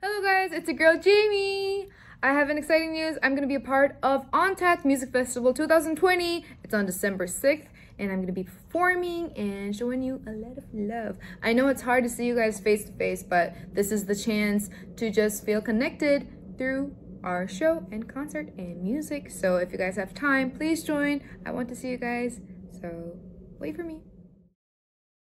Hello guys, it's your girl Jamie. I have an exciting news. I'm going to be a part of ONTAT Music Festival 2020. It's on December 6th and I'm going to be performing and showing you a lot of love. I know it's hard to see you guys face to face, but this is the chance to just feel connected through our show and concert and music. So if you guys have time, please join. I want to see you guys. So wait for me.